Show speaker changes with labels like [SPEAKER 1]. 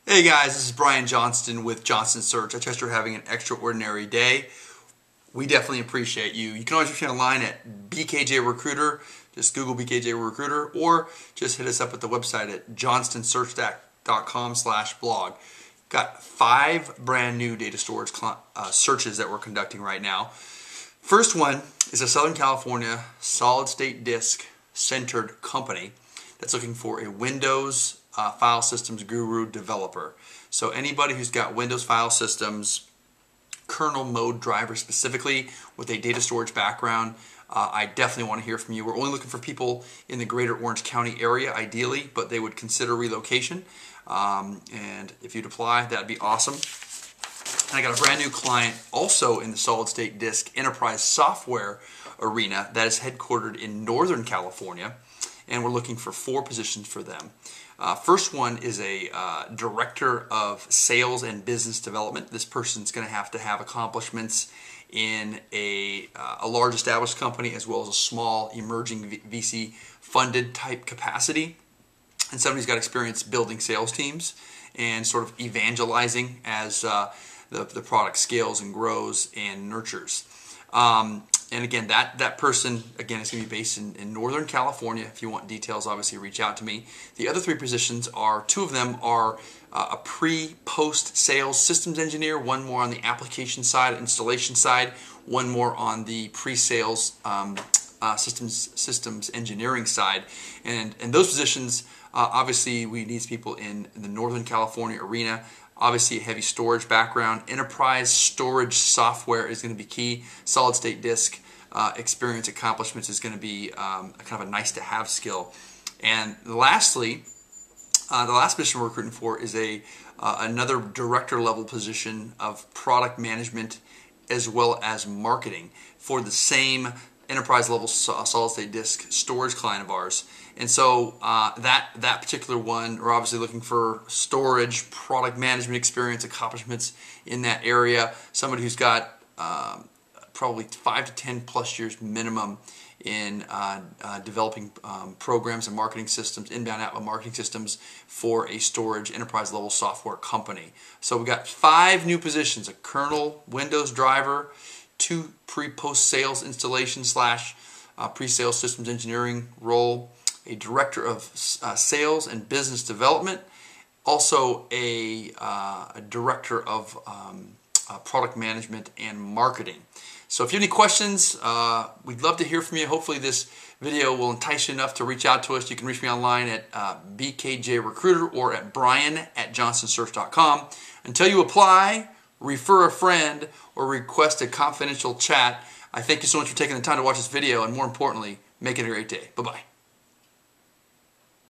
[SPEAKER 1] Hey guys, this is Brian Johnston with Johnston Search. I trust you're having an extraordinary day. We definitely appreciate you. You can always reach me online at BKJ Recruiter. Just Google BKJ Recruiter, or just hit us up at the website at johnstonsearch.com/blog. Got 5 brand new data storage searches that we're conducting right now. First one is a Southern California solid state disk centered company that's looking for a Windows file systems guru developer. So anybody who's got Windows file systems, kernel mode driver specifically, with a data storage background, I definitely want to hear from you. We're only looking for people in the greater Orange County area ideally, but they would consider relocation. And if you'd apply, that'd be awesome. And I got a brand new client also in the solid state disk enterprise software arena that is headquartered in Northern California, and we're looking for 4 positions for them. First one is a director of sales and business development. This person's going to have accomplishments in a large established company as well as a small emerging VC funded type capacity. And somebody's got experience building sales teams and sort of evangelizing as the product scales and grows and nurtures. And again, that person, again, is going to be based in Northern California. If you want details, obviously reach out to me. The other 3 positions are, 2 of them are a pre-post sales systems engineer, 1 more on the application side, installation side, 1 more on the pre-sales systems engineering side. And those positions, obviously we need people in the Northern California arena. Obviously a heavy storage background. Enterprise storage software is going to be key. Solid state disk experience accomplishments is going to be kind of a nice to have skill. And lastly, the last position we're recruiting for is another director level position of product management as well as marketing for the same enterprise level solid state disk storage client of ours. And so that particular one, we're obviously looking for storage, product management experience, accomplishments in that area. Somebody who's got probably 5 to 10 plus years minimum in developing programs and marketing systems, inbound outbound marketing systems for a storage enterprise level software company. So we've got 5 new positions: a kernel Windows driver, 2 pre-post sales installation / pre-sales systems engineering role, a director of sales and business development, also a director of product management and marketing. So if you have any questions, we'd love to hear from you. Hopefully this video will entice you enough to reach out to us. You can reach me online at BKJ Recruiter or at brian@johnstonsearch.com. Until you apply, refer a friend, or request a confidential chat, I thank you so much for taking the time to watch this video, and more importantly, make it a great day. Bye-bye.